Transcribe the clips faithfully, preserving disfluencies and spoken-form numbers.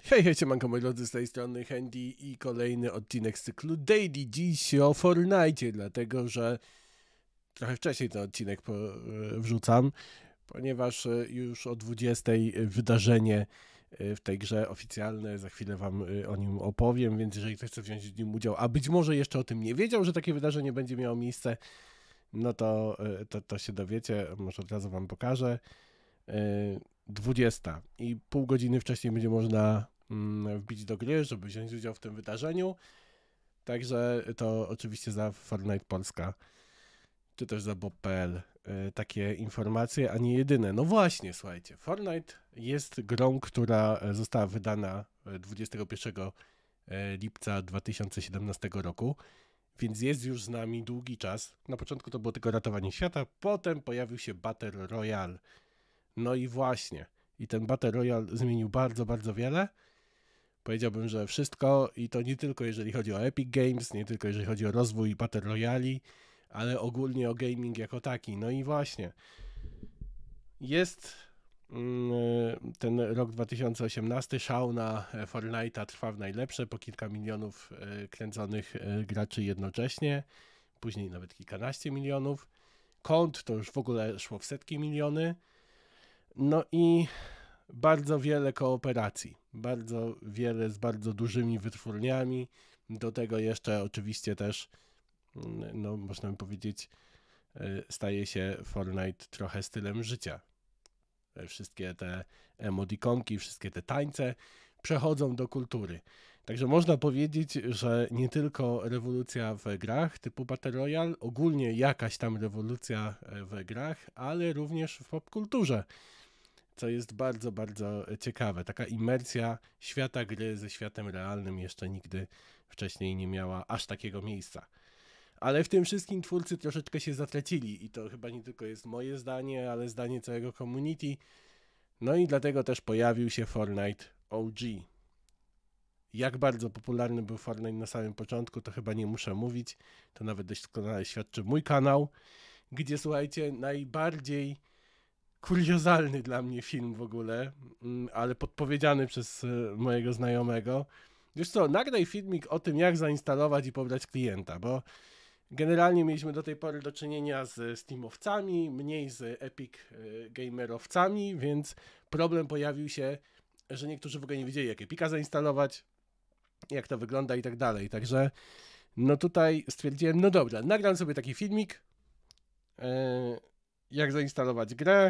Hej, hej, siemanko moi drodzy, z tej strony Handy i kolejny odcinek z cyklu Daily. Dziś o Fortnite, dlatego że trochę wcześniej ten odcinek po, e, wrzucam, ponieważ e, już o dwudziestej wydarzenie e, w tej grze oficjalne, za chwilę wam e, o nim opowiem, więc jeżeli ktoś chce wziąć w nim udział, a być może jeszcze o tym nie wiedział, że takie wydarzenie będzie miało miejsce, no to, e, to, to się dowiecie, może od razu wam pokażę. E, dwudziesta i pół godziny wcześniej będzie można wbić do gry, żeby wziąć udział w tym wydarzeniu. Także to oczywiście za Fortnite Polska, czy też za bob kropka p l takie informacje, a nie jedyne. No właśnie, słuchajcie, Fortnite jest grą, która została wydana dwudziestego pierwszego lipca dwa tysiące siedemnastego roku, więc jest już z nami długi czas. Na początku to było tylko ratowanie świata, potem pojawił się Battle Royale. No i właśnie, i ten Battle Royale zmienił bardzo, bardzo wiele. Powiedziałbym, że wszystko i to nie tylko jeżeli chodzi o Epic Games, nie tylko jeżeli chodzi o rozwój Battle Royali, ale ogólnie o gaming jako taki. No i właśnie, jest ten rok dwa tysiące osiemnasty, szał na Fortnite'a trwa w najlepsze, po kilka milionów kręconych graczy jednocześnie, później nawet kilkanaście milionów. Kont to już w ogóle szło w setki miliony. No i bardzo wiele kooperacji, bardzo wiele z bardzo dużymi wytwórniami, do tego jeszcze oczywiście też, no można by powiedzieć, staje się Fortnite trochę stylem życia. Wszystkie te emodikonki, wszystkie te tańce przechodzą do kultury. Także można powiedzieć, że nie tylko rewolucja w grach typu Battle Royale, ogólnie jakaś tam rewolucja w grach, ale również w popkulturze. Co jest bardzo, bardzo ciekawe. Taka imersja świata gry ze światem realnym jeszcze nigdy wcześniej nie miała aż takiego miejsca. Ale w tym wszystkim twórcy troszeczkę się zatracili i to chyba nie tylko jest moje zdanie, ale zdanie całego community. No i dlatego też pojawił się Fortnite O G. Jak bardzo popularny był Fortnite na samym początku, to chyba nie muszę mówić. To nawet doskonale świadczy mój kanał, gdzie słuchajcie, najbardziej kuriozalny dla mnie film w ogóle, ale podpowiedziany przez mojego znajomego. Wiesz co, nagraj filmik o tym, jak zainstalować i pobrać klienta, bo generalnie mieliśmy do tej pory do czynienia z Steamowcami, mniej z Epic Gamerowcami, więc problem pojawił się, że niektórzy w ogóle nie wiedzieli, jak Epica zainstalować, jak to wygląda i tak dalej. Także no tutaj stwierdziłem, no dobra, nagram sobie taki filmik, yy, jak zainstalować grę,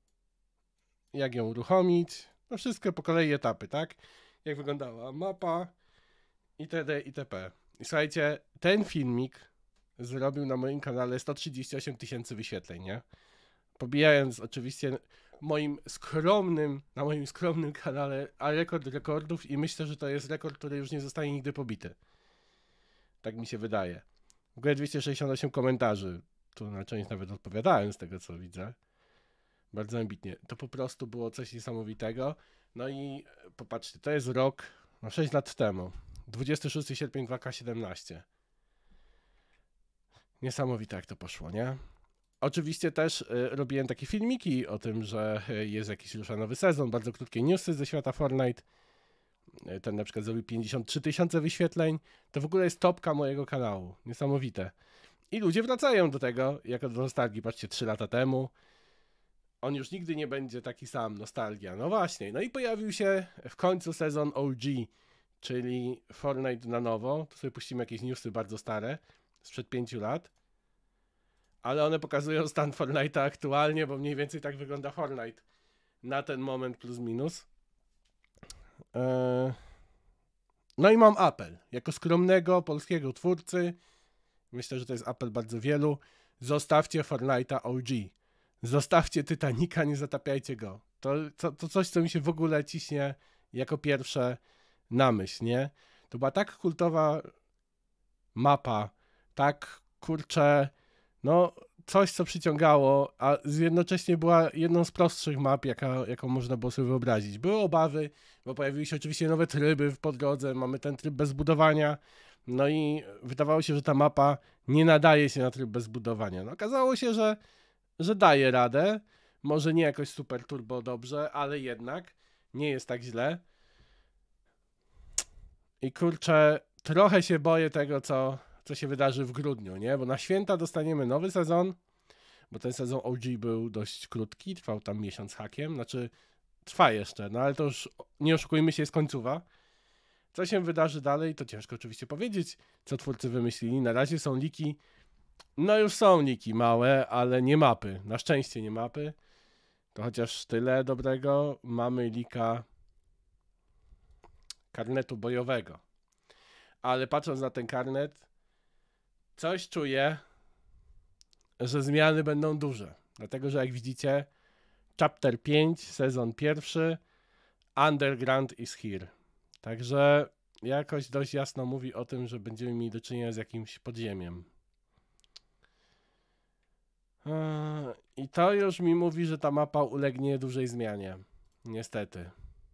jak ją uruchomić, no wszystko po kolei etapy, tak? Jak wyglądała mapa, itd., itp. I słuchajcie, ten filmik zrobił na moim kanale sto trzydzieści osiem tysięcy wyświetleń, nie? Pobijając oczywiście moim skromnym, na moim skromnym kanale, a rekord rekordów i myślę, że to jest rekord, który już nie zostanie nigdy pobity. Tak mi się wydaje. W ogóle dwieście sześćdziesiąt osiem komentarzy. Tu na część nawet odpowiadałem z tego, co widzę. Bardzo ambitnie. To po prostu było coś niesamowitego. No i popatrzcie, to jest rok, no sześć lat temu. dwudziestego szóstego sierpnia dwa tysiące siedemnasty. Niesamowite jak to poszło, nie? Oczywiście też y, robiłem takie filmiki o tym, że jest jakiś rusza nowy sezon, bardzo krótkie newsy ze świata Fortnite. Ten na przykład zrobił pięćdziesiąt trzy tysiące wyświetleń. To w ogóle jest topka mojego kanału. Niesamowite. I ludzie wracają do tego, jako do nostalgii. Patrzcie, trzy lata temu. On już nigdy nie będzie taki sam, nostalgia. No właśnie, no i pojawił się w końcu sezon O G, czyli Fortnite na nowo. Tu sobie puścimy jakieś newsy bardzo stare, sprzed pięciu lat. Ale one pokazują stan Fortnite'a aktualnie, bo mniej więcej tak wygląda Fortnite na ten moment plus minus. Eee... No i mam apel. Jako skromnego polskiego twórcy, myślę, że to jest apel bardzo wielu, zostawcie Fortnite'a O G. Zostawcie Titanica, nie zatapiajcie go. To, to, to coś, co mi się w ogóle ciśnie jako pierwsze na myśl, nie? To była tak kultowa mapa, tak kurcze, no coś, co przyciągało, a jednocześnie była jedną z prostszych map, jaka, jaką można było sobie wyobrazić. Były obawy, bo pojawiły się oczywiście nowe tryby po drodze, mamy ten tryb bez budowania, no i wydawało się, że ta mapa nie nadaje się na tryb bez budowania. No okazało się, że że daje radę, może nie jakoś super turbo dobrze, ale jednak nie jest tak źle. I kurczę, trochę się boję tego, co, co się wydarzy w grudniu, nie? Bo na święta dostaniemy nowy sezon, bo ten sezon O G był dość krótki, trwał tam miesiąc hakiem, znaczy trwa jeszcze, no ale to już nie oszukujmy się, jest końcówa. Co się wydarzy dalej, to ciężko oczywiście powiedzieć, co twórcy wymyślili. Na razie są liki, no już są liki małe, ale nie mapy. Na szczęście nie mapy. To chociaż tyle dobrego. Mamy lika karnetu bojowego. Ale patrząc na ten karnet, coś czuję, że zmiany będą duże. Dlatego, że jak widzicie, chapter pięć, sezon pierwszy, Underground is here. Także jakoś dość jasno mówi o tym, że będziemy mieli do czynienia z jakimś podziemiem. I to już mi mówi, że ta mapa ulegnie dużej zmianie. Niestety.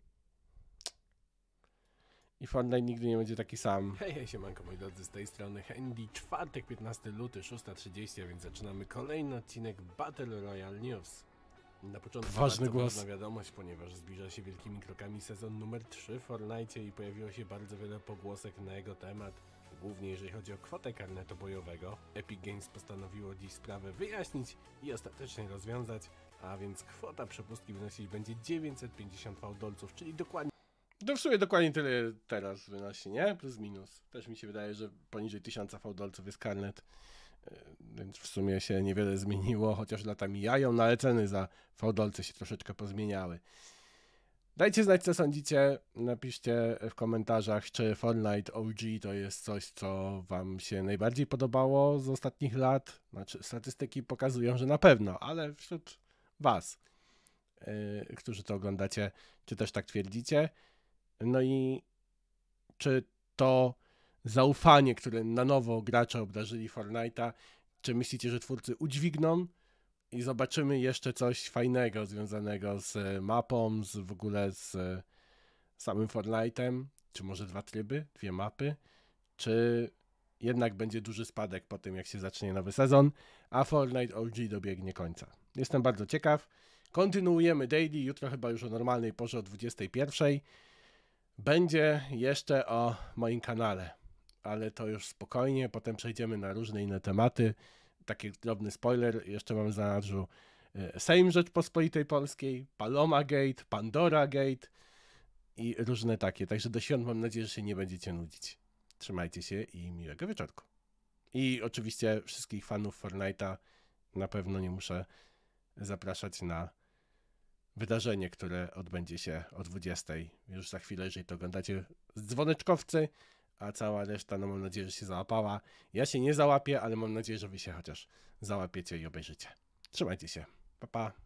I Fortnite nigdy nie będzie taki sam. Hej, hej, siemanko moi drodzy, z tej strony Handy, czwartek, piętnastego lutego, szósta trzydzieści, a więc zaczynamy kolejny odcinek Battle Royale News. Na początku Ważny bardzo głos. ważna wiadomość, ponieważ zbliża się wielkimi krokami sezon numer trzy w Fortnite i pojawiło się bardzo wiele pogłosek na jego temat, głównie jeżeli chodzi o kwotę karnetu bojowego. Epic Games postanowiło dziś sprawę wyjaśnić i ostatecznie rozwiązać, a więc kwota przepustki wynosić będzie dziewięćset pięćdziesiąt fałdolców, czyli dokładnie To w sumie dokładnie tyle teraz wynosi, nie? Plus minus. Też mi się wydaje, że poniżej tysiąca fałdolców jest karnet. Więc w sumie się niewiele zmieniło, chociaż lata mijają, no ale ceny za fałdolce się troszeczkę pozmieniały. Dajcie znać, co sądzicie. Napiszcie w komentarzach, czy Fortnite O G to jest coś, co wam się najbardziej podobało z ostatnich lat. Znaczy, statystyki pokazują, że na pewno, ale wśród was, yy, którzy to oglądacie, czy też tak twierdzicie? No i czy to zaufanie, które na nowo gracze obdarzyli Fortnite'a, czy myślicie, że twórcy udźwigną i zobaczymy jeszcze coś fajnego związanego z mapą, z w ogóle z samym Fortnite'em, czy może dwa tryby, dwie mapy, czy jednak będzie duży spadek po tym, jak się zacznie nowy sezon, a Fortnite O G dobiegnie końca. Jestem bardzo ciekaw. Kontynuujemy daily, jutro chyba już o normalnej porze o dwudziestej pierwszej. Będzie jeszcze o moim kanale, ale to już spokojnie, potem przejdziemy na różne inne tematy. Taki drobny spoiler, jeszcze mam w zanadrzu Sejm Rzeczpospolitej Polskiej, Paloma Gate, Pandora Gate i różne takie. Także do świąt mam nadzieję, że się nie będziecie nudzić. Trzymajcie się i miłego wieczorku. I oczywiście wszystkich fanów Fortnite'a na pewno nie muszę zapraszać na wydarzenie, które odbędzie się o dwudziestej. Już za chwilę, jeżeli to oglądacie, dzwoneczkowcy, a cała reszta, no mam nadzieję, że się załapała. Ja się nie załapię, ale mam nadzieję, że wy się chociaż załapiecie i obejrzycie. Trzymajcie się. Pa, pa.